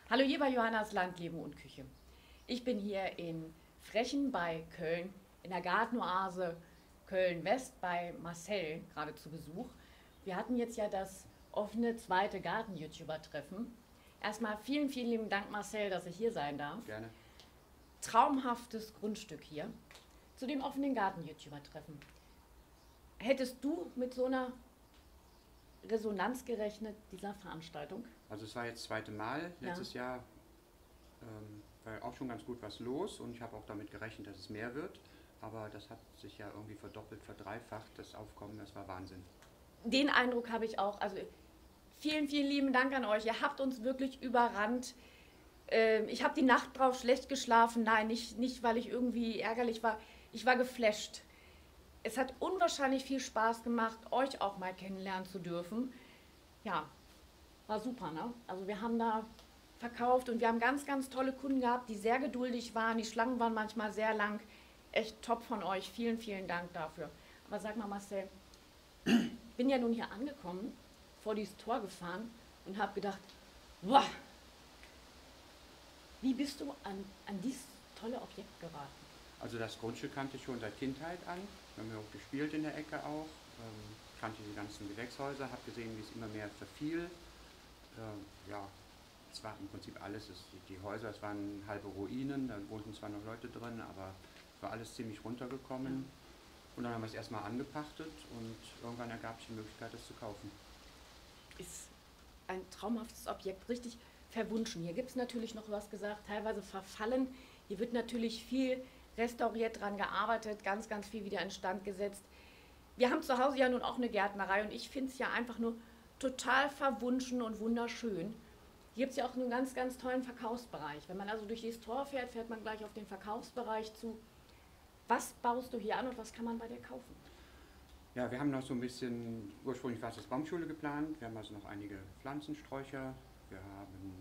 Hallo hier bei Johannas Land, Leben und Küche. Ich bin hier in Frechen bei Köln, in der Gartenoase Köln-West bei Marcel gerade zu Besuch. Wir hatten jetzt ja das offene zweite Garten-YouTuber-Treffen. Erstmal vielen, vielen lieben Dank, Marcel, dass ich hier sein darf. Gerne. Traumhaftes Grundstück hier zu dem offenen Garten-YouTuber-Treffen. Hättest du mit so einer Resonanz gerechnet, dieser Veranstaltung? Also es war jetzt das zweite Mal. Letztes Jahr war auch schon ganz gut was los und ich habe auch damit gerechnet, dass es mehr wird. Aber das hat sich ja irgendwie verdoppelt, verdreifacht, das Aufkommen, das war Wahnsinn. Den Eindruck habe ich auch. Also vielen, vielen lieben Dank an euch. Ihr habt uns wirklich überrannt. Ich habe die Nacht drauf schlecht geschlafen. Nein, nicht, weil ich irgendwie ärgerlich war. Ich war geflasht. Es hat unwahrscheinlich viel Spaß gemacht, euch auch mal kennenlernen zu dürfen. Ja, war super, ne? Also wir haben da verkauft und wir haben ganz, ganz tolle Kunden gehabt, die sehr geduldig waren. Die Schlangen waren manchmal sehr lang. Echt top von euch. Vielen, vielen Dank dafür. Aber sag mal, Marcel, ich bin ja nun hier angekommen, vor dieses Tor gefahren und habe gedacht, boah, wie bist du an dieses tolle Objekt geraten? Also das Grundstück kannte ich schon seit Kindheit an. Wir haben ja auch gespielt in der Ecke auch. Kannte die ganzen Gewächshäuser, habe gesehen, wie es immer mehr verfiel. Ja, es war im Prinzip alles. Die Häuser, es waren halbe Ruinen, da wohnten zwar noch Leute drin, aber es war alles ziemlich runtergekommen. Ja. Und dann haben wir es erstmal angepachtet und irgendwann ergab sich die Möglichkeit, das zu kaufen. Ist ein traumhaftes Objekt, richtig verwunschen. Hier gibt es natürlich noch, was gesagt, teilweise verfallen. Hier wird natürlich viel restauriert, dran gearbeitet, ganz, ganz viel wieder instand gesetzt. Wir haben zu Hause ja nun auch eine Gärtnerei und ich finde es ja einfach nur total verwunschen und wunderschön. Hier gibt es ja auch einen ganz, ganz tollen Verkaufsbereich. Wenn man also durch dieses Tor fährt, fährt man gleich auf den Verkaufsbereich zu. Was baust du hier an und was kann man bei dir kaufen? Ja, wir haben noch so ein bisschen, ursprünglich war es als Baumschule geplant, wir haben also noch einige Pflanzensträucher, wir haben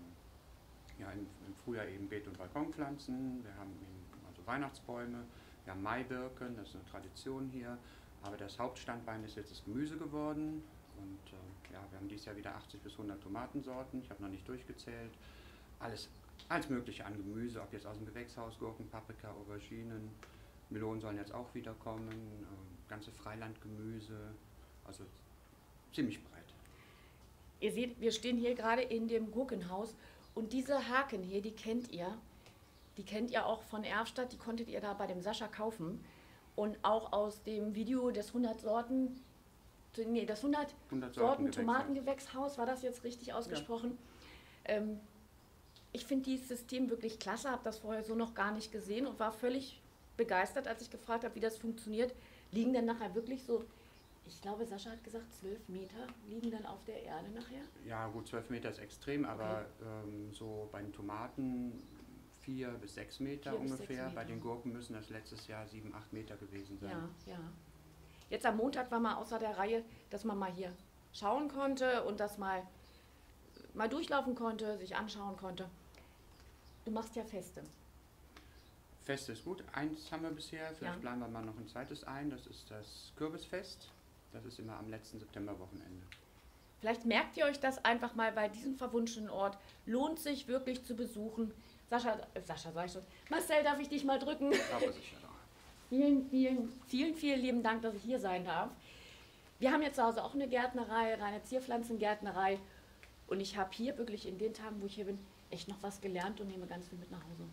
im Frühjahr eben Beet- und Balkonpflanzen, wir haben eben also Weihnachtsbäume, wir haben Maibirken, das ist eine Tradition hier, aber das Hauptstandbein ist jetzt das Gemüse geworden und wir haben dieses Jahr wieder 80 bis 100 Tomatensorten, ich habe noch nicht durchgezählt, alles mögliche an Gemüse, ob jetzt aus dem Gewächshaus, Gurken, Paprika, Auberginen, Melonen sollen jetzt auch wieder kommen, ganze Freilandgemüse, also ziemlich breit. Ihr seht, wir stehen hier gerade in dem Gurkenhaus und diese Haken hier, die kennt ihr. Die kennt ihr auch von Erfstadt, die konntet ihr da bei dem Sascha kaufen. Und auch aus dem Video des 100 Sorten, nee, das 100 Sorten Tomatengewächshaus, war das jetzt richtig ausgesprochen? Ja. Ich finde dieses System wirklich klasse, habe das vorher so noch gar nicht gesehen und war völlig begeistert, als ich gefragt habe, wie das funktioniert. Liegen denn nachher wirklich so, ich glaube, Sascha hat gesagt, 12 Meter liegen dann auf der Erde nachher? Ja gut, 12 Meter ist extrem, aber so bei den Tomaten 4 bis 6 Meter ungefähr. Bei den Gurken müssen das letztes Jahr 7, 8 Meter gewesen sein. Ja, ja. Jetzt am Montag war mal außer der Reihe, dass man mal hier schauen konnte und das mal durchlaufen konnte, sich anschauen konnte. Du machst ja Feste. Feste ist gut. Eins haben wir bisher, vielleicht planen wir mal noch ein zweites ein. Das ist das Kürbisfest. Das ist immer am letzten Septemberwochenende. Vielleicht merkt ihr euch das einfach mal bei diesem verwunschenen Ort. Lohnt sich wirklich zu besuchen. Sascha sag ich schon. Marcel, darf ich dich mal drücken? Aber sicher doch. Vielen, vielen lieben Dank, dass ich hier sein darf. Wir haben jetzt zu Hause auch eine Gärtnerei, reine Zierpflanzengärtnerei. Und ich habe hier wirklich in den Tagen, wo ich hier bin, echt noch was gelernt und nehme ganz viel mit nach Hause.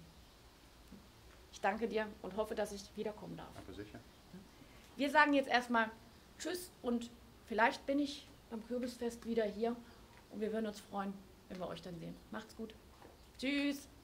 Ich danke dir und hoffe, dass ich wiederkommen darf. Aber sicher. Wir sagen jetzt erstmal Tschüss und vielleicht bin ich beim Kürbisfest wieder hier und wir würden uns freuen, wenn wir euch dann sehen. Macht's gut. Tschüss.